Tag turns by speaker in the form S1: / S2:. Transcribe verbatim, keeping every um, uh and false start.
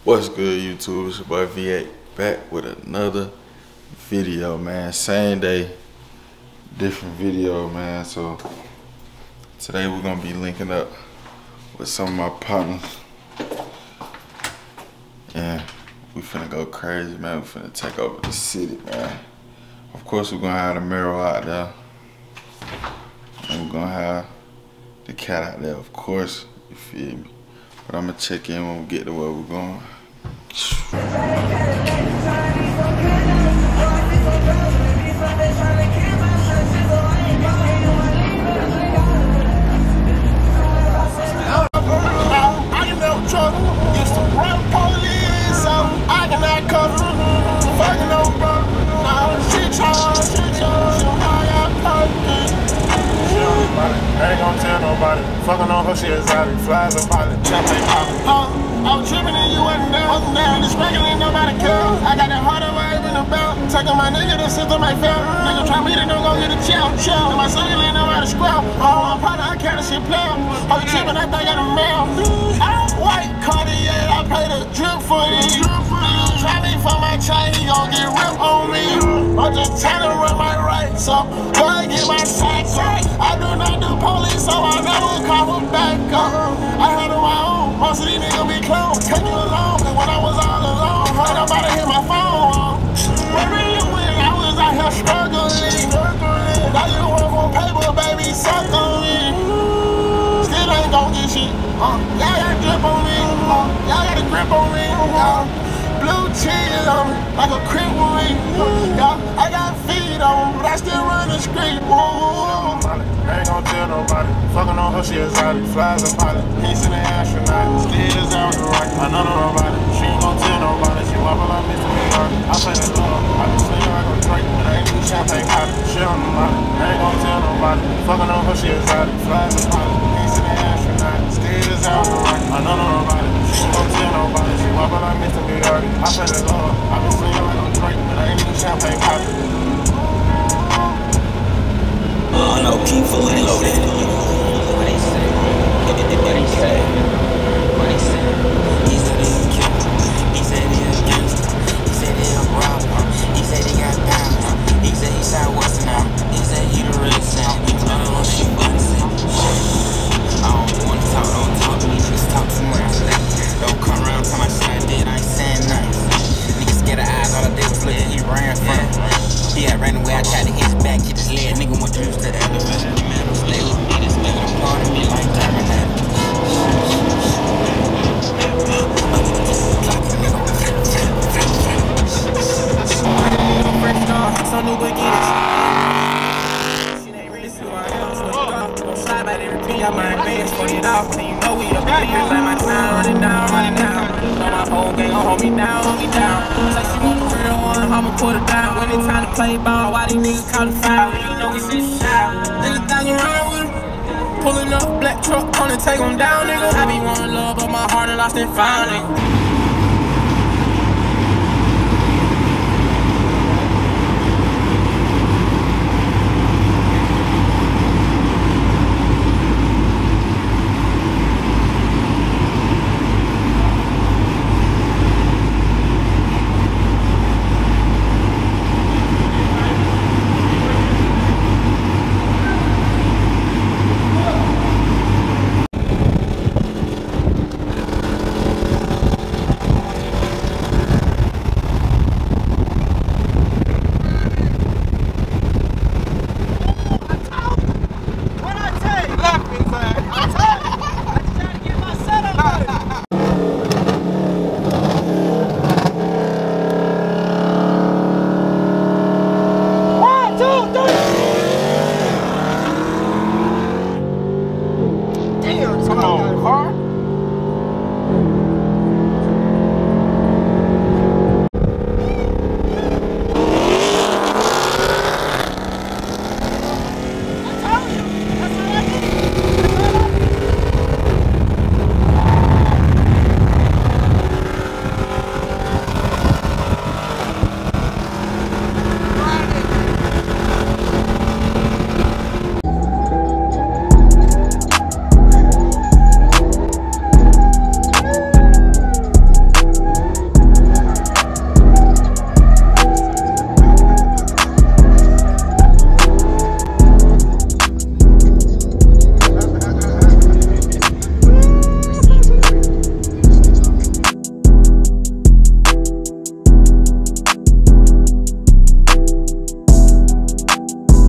S1: What's good, YouTube? It's your boy V eight back with another video, man. Same day, different video, man. So today we're gonna be linking up with some of my partners, and we finna go crazy, man. We finna take over the city, man. Of course, we're gonna have the Mero out there, and we're gonna have the cat out there, of course. You feel me? But I'm gonna check in when we get to where we're going.
S2: I ain't gon' tell nobody. Fucking on her, she exotic. Flies up pilot. Champagne poppin'. Uh, I was trippin' and you wasn't there. Wasn't there. This record ain't nobody care. I got that harder wave in the belt. Taking my nigga to sit to my felt. Nigga try me to don't go get a chow. Chow. And my son ain't nobody scrap. Oh, I'm partner, I can't shit play. I was trippin', I think I got a mail. White Cartier, I paid a drip for these. Nigga try me for my chain, he gon' get ripped on me. I'm just trying to run my rights up. Go and get my sacks up. I do not do police, so I never call them back up. I had on my own. Most of these niggas be clones. Take you along, cause when I was all alone, heard nobody hit my phone. Baby, when I was out here struggling, now you work for paper, baby, suck on me. Still ain't gon' get shit. Uh, y'all got a grip on me. Uh, y'all got a grip on me. Uh, blue cheese on me, like a crib with me. Uh, I got feet on me, but I still run the street. Ooh. I ain't gon' tell nobody. Fucking on her, she exotic. Flies a pilot. Peace in the astronaut. Still out the rocket. I know nobody. She ain't gon' tell nobody. She wobble like Mister Miyagi. I play that love. I been singing like a Drake, but I ain't do champagne poppin'. She on the money. I ain't gon' tell nobody. Fucking on her, she exotic. Flies a pilot. Peace in the astronaut. Still out the rocket. I know nobody. She ain't gon' tell nobody. She wobble like Mister Miyagi. I play that love. I been singing like a Drake, but I ain't do champagne poppin'.
S3: Uh, no, keep fully loaded. What he said? What he said? What he said? He said he a killer. He said he a gangster. He said he a robber. He said he got pounds. He said he shot what's now. He said he the real sound. I don't know shit, but I said I don't wanna talk, don't talk to me, just talk too much. Don't come around, tell my shit I did, I ain't saying nothing. Niggas scared of eyes, all I did was look, he ran from it. He had ran away, I tried to hit his back, hit his leg. Nigga went to use the elevator. Stay with me, this nigga part of me like Terminator. Some new beginnings. Shit ain't real, so I am. So don't slide by every beat, I might advance for it off. And you know we up in here, like my time running down, running down. Know my whole gang gon' hold me down, hold me down. Say she want the real one, I'ma put her down. When it's time to play ball, why these niggas call the foul? You know we sit shout. Niggas thuggin' around with him. Pulling up, black truck, on and take him down, nigga. I be wanting love, but my heart and lost and found, nigga.